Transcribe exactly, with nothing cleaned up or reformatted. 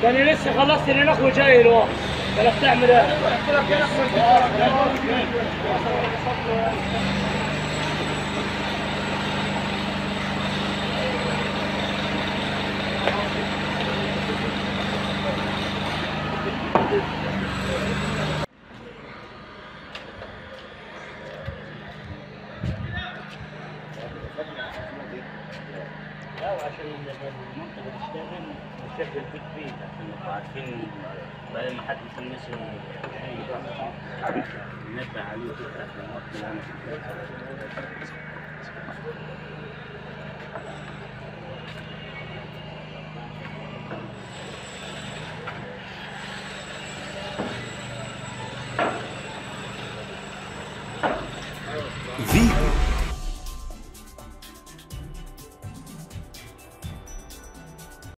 انا لسه خلصت هناك وجاي الوقت. بدك تعمل ايه؟ لا وعشان المنطقة تشتغل نشغل بيت بيت عشان نبقى عارفين بدل ما حد يفنش ننبه عليه كده عشان الوقت اللي انا في